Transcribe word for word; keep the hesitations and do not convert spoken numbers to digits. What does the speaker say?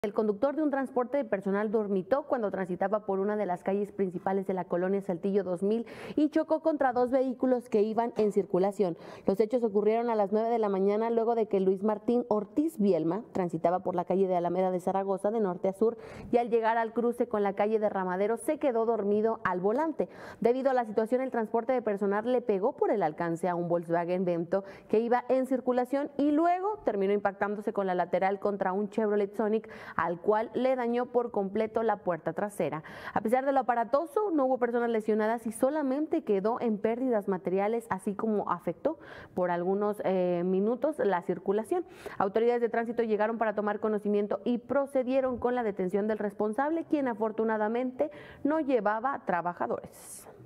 El conductor de un transporte de personal dormitó cuando transitaba por una de las calles principales de la colonia Saltillo dos mil y chocó contra dos vehículos que iban en circulación. Los hechos ocurrieron a las nueve de la mañana luego de que Luis Martín Ortiz Bielma transitaba por la calle de Alameda de Zaragoza de norte a sur y al llegar al cruce con la calle de Ramadero se quedó dormido al volante. Debido a la situación, el transporte de personal le pegó por el alcance a un Volkswagen Vento que iba en circulación y luego terminó impactándose con la lateral contra un Chevrolet Sonic, al cual le dañó por completo la puerta trasera. A pesar de lo aparatoso, no hubo personas lesionadas y solamente quedó en pérdidas materiales, así como afectó por algunos eh, minutos la circulación. Autoridades de tránsito llegaron para tomar conocimiento y procedieron con la detención del responsable, quien afortunadamente no llevaba trabajadores.